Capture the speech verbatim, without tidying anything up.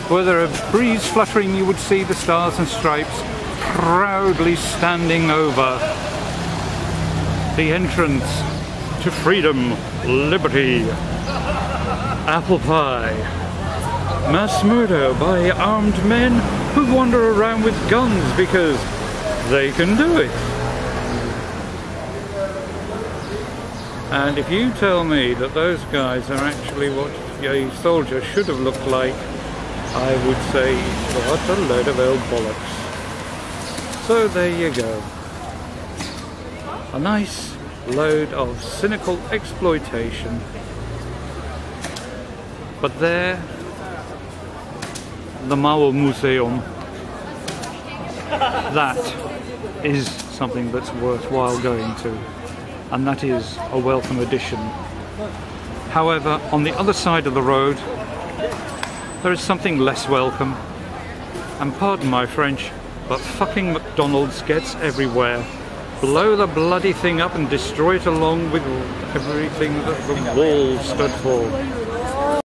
Were there a breeze fluttering, you would see the Stars and Stripes proudly standing over the entrance to freedom, liberty, apple pie, mass murder by armed men who wander around with guns because they can do it. And if you tell me that those guys are actually what a soldier should have looked like, I would say, what a load of old bollocks. So there you go. A nice load of cynical exploitation. But there, the Mao Museum, that is something that's worthwhile going to, and that is a welcome addition. However, on the other side of the road, there is something less welcome, and pardon my French, but fucking McDonald's gets everywhere. Blow the bloody thing up and destroy it along with everything that the wall stood for.